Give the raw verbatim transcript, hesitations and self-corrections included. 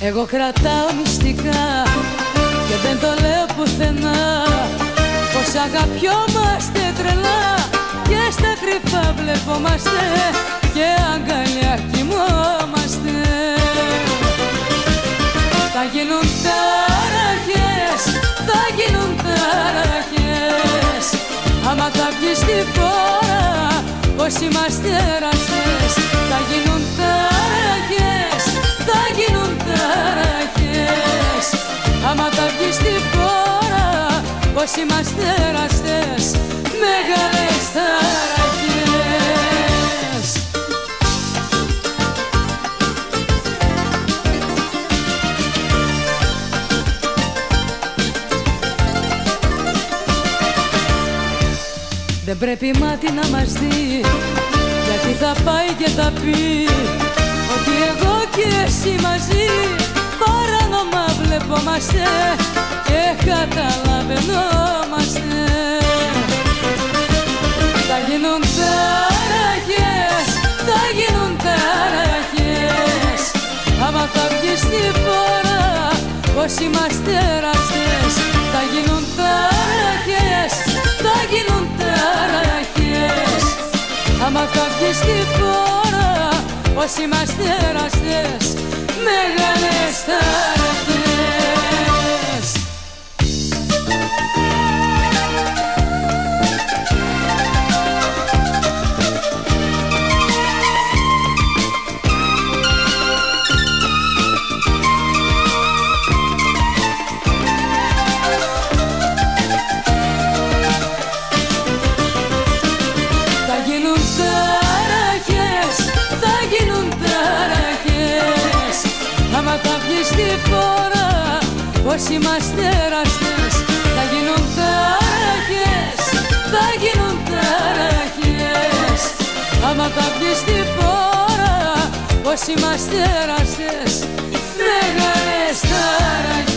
Εγώ κρατάω μυστικά και δεν το λέω πουθενά, πως αγαπιόμαστε τρελά και στα κρυφά βλεπόμαστε και αγκαλιά κοιμόμαστε. Θα γίνουν ταραχές, θα γίνουν ταραχές, άμα θα βγει στη φόρα πως είμαστε εραστές. Θα γίνουν ταραχές, θα γίνουν ταραχές, άμα θα βγει στη φόρα πως είμαστε εραστές, μεγάλες ταραχές. Δεν πρέπει μάτι να μας δει, γιατί θα πάει και θα πει ότι εγώ και εσύ μαζί παράνομα βλεπόμαστε και καταλαβαίνόμαστε. Θα γίνουν ταραχές, θα γίνουν ταραχές, άμα θα βγει στη φόρα πως είμαστε εραστές. Θα γίνουν ταραχές, θα γίνουν ταραχές, άμα θα βγει στη φόρα πως είμαστε εραστές, μεγάλες ταραχές. Θα γίνουν ταραχές, θα γίνουν ταραχές, άμα θα βγει στη φόρα πως είμαστε εραστές. Θα γίνουν ταραχές, θα γίνουν ταραχές, άμα θα βγει στη φόρα πως είμαστε εραστές, μεγάλες ταραχές.